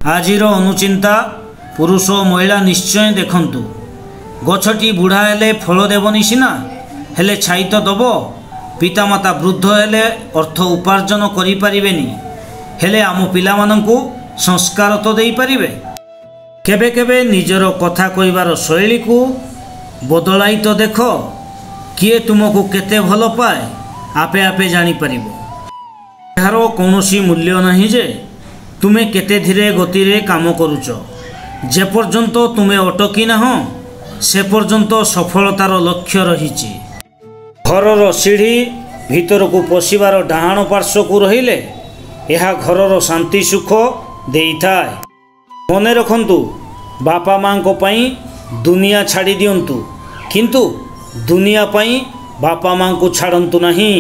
आजिर अनुचिंता पुरुष और महिला निश्चय देखंतु। गछटी बुढ़ा हेले फल देवनी सिना हेले छाई तो दब। पितामाता वृद्ध हेले अर्थ उपार्जन करि परिबेनी हेले आम पिलामानंकु संस्कार तो देई परिबे। केबे केबे निजर कथा कहिबार शैली को बदलाई तो देख। किए तुमको केते भल पाए आपे आपे जानी परिबो। यार कौनसी मूल्य नहीं जे तुमे केते धीरे गति रे काम करुच। जे पर्यंत तुमे अटकी ना से पर्यंत सफलतार लक्ष्य रही। घरर सीढ़ी भीतर को पशिबार डाहाण पार्श्व को रहिले यह घरर शांति सुख देई थाए। मने रखंतु बापा माँ को पई दुनिया छाड़ी दियंतु किंतु दुनिया पई बापा माँ को छाड़ंतु नहीं।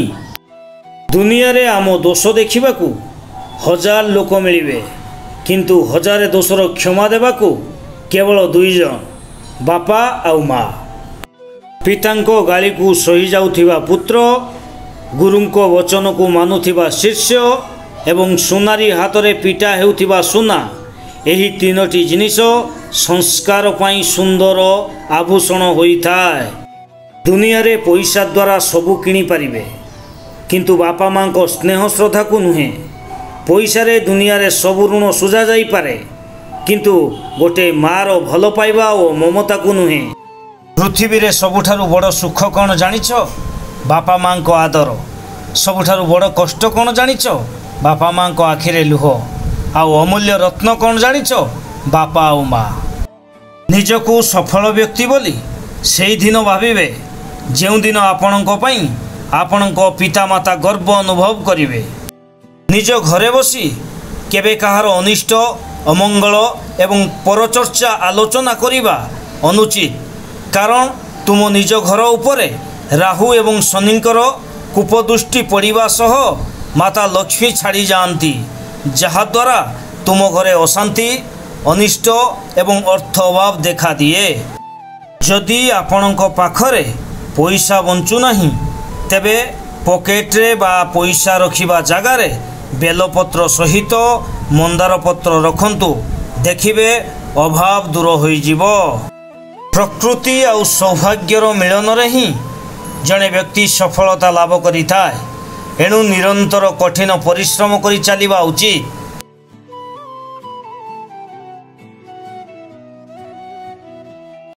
दुनिया रे आम दोष देखिबाकू हजार लोक मिलिबे किंतु हजारे दोषर क्षमा देबाकू केवल दुई जन बापा आउ माँ। पितांको गाली को सही जाउथिबा पुत्र, गुरुंको वचन को मानुथिबा शिष्य एवं सुनारी हातरे पिटा हेउथिबा सुना, एही तीनोटी जिनिष संस्कार पाई सुंदर आभूषण होइथाए। दुनिया रे पैसा द्वारा सबू किणी पारिबे किंतु बापा माँ को स्नेह श्रद्धा को नुहे। पैसा रे दुनिया रे सबू ऋण सुझा जाई पारे किंतु गोटे मार भल पाइबा और ममता को नुहे। पृथ्वी रे सबुठारु बड़ सुख कौन जानिछ? बापा माँ को आदर। सबुठारु बड़ कष्ट कौन जानिछ? बापा माँ को आखिरे लुह। आउ अमूल्य रत्न कौन जानिछ? बापा आउ माँ। निजको सफल व्यक्ति बोली सेई दिन भाविबे जेउ दिन आपणको पई आपणको पितामाता गर्व अनुभव करिवे। निज घरे बसी केबे कहार अनिष्ट अमंगल एवं परचर्चा आलोचना करिबा अनुचित। कारण तुम निज घर उपरे राहु एवं शनिंकर कुपदृष्टि पड़िबा सह माता लक्ष्मी छाड़ी जाती, जहाद्वारा तुम घरे अशांति अनिष्ट एवं अर्थ अभाव देखा दिए। जदि आपणको पाखरे पैसा बंचु नहीं तेबे पॉकेट्रे बा पैसा रखिबा जगारे बेलपत्र सहित मंदार पत्र रखंतु, देखिबे अभाव दूर होई जिवो। प्रकृति और सौभाग्यर मिलन रे ही जड़े व्यक्ति सफलता लाभ करि थाए। एणु निरंतर कठिन परिश्रम करि चलिबा उचित।